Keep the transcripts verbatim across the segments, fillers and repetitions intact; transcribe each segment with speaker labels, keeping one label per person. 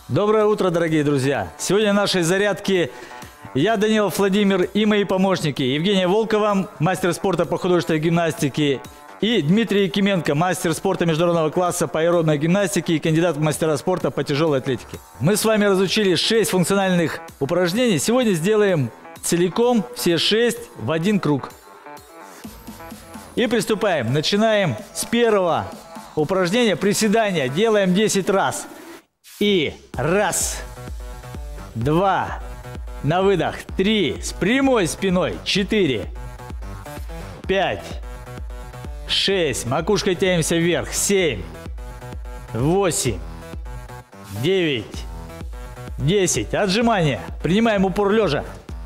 Speaker 1: Доброе утро, дорогие друзья! Сегодня в нашей зарядке я, Данилов Владимир, и мои помощники Евгения Волкова, мастер спорта по художественной гимнастике, и Дмитрий Якименко, мастер спорта международного класса по аэробной гимнастике и кандидат в мастера спорта по тяжелой атлетике. Мы с вами разучили шесть функциональных упражнений. Сегодня сделаем целиком все шесть в один круг. И приступаем. Начинаем с первого упражнения. Приседания. Делаем десять раз. И раз, два, на выдох, три, с прямой спиной, четыре, пять, шесть, макушкой тянемся вверх, семь, восемь, девять, десять, отжимания, принимаем упор лежа,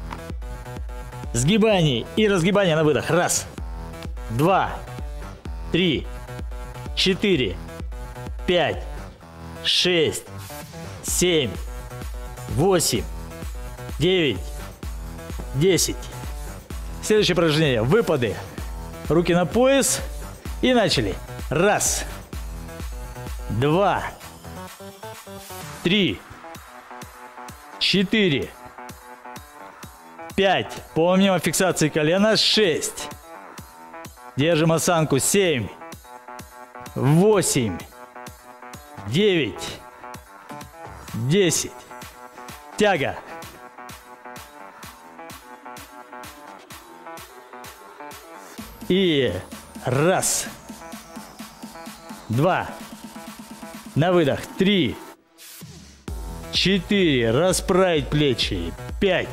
Speaker 1: сгибание и разгибание на выдох, раз, два, три, четыре, пять, шесть, семь, восемь, девять, десять. Следующее упражнение. Выпады. Руки на пояс. И начали. Раз. Два. Три. Четыре. Пять. Помним о фиксации колена. Шесть. Держим осанку. Семь. Восемь. Девять. Десять. Тяга. И раз. Два. На выдох. Три. Четыре. Расправить плечи. Пять.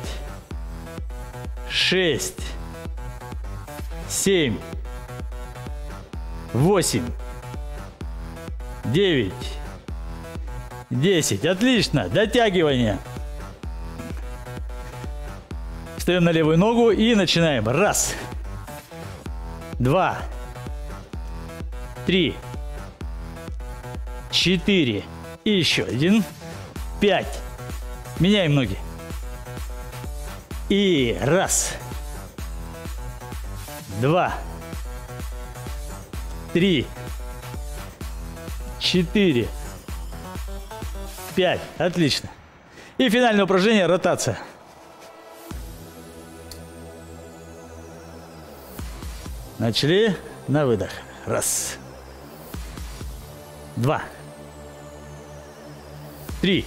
Speaker 1: Шесть. Семь. Восемь. Девять. десять. Отлично. Дотягивание. Встаем на левую ногу и начинаем. Раз. Два. Три. Четыре. И еще один. Пять. Меняем ноги. И раз. Два. Три. Четыре. Пять. Отлично. И финальное упражнение — ротация. Начали. На выдох. Раз. Два. Три.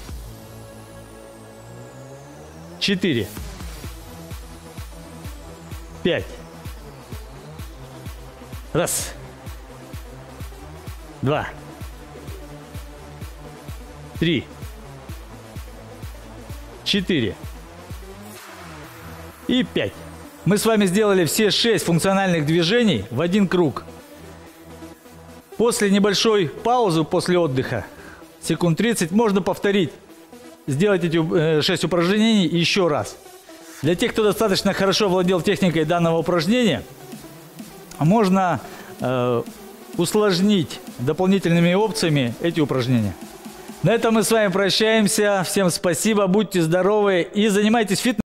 Speaker 1: Четыре. Пять. Раз. Два. Три. Четыре. И пять. Мы с вами сделали все шесть функциональных движений в один круг. После небольшой паузы, после отдыха, секунд тридцать, можно повторить, сделать эти шесть упражнений еще раз. Для тех, кто достаточно хорошо владел техникой данного упражнения, можно э, усложнить дополнительными опциями эти упражнения. На этом мы с вами прощаемся. Всем спасибо, будьте здоровы и занимайтесь фитнесом.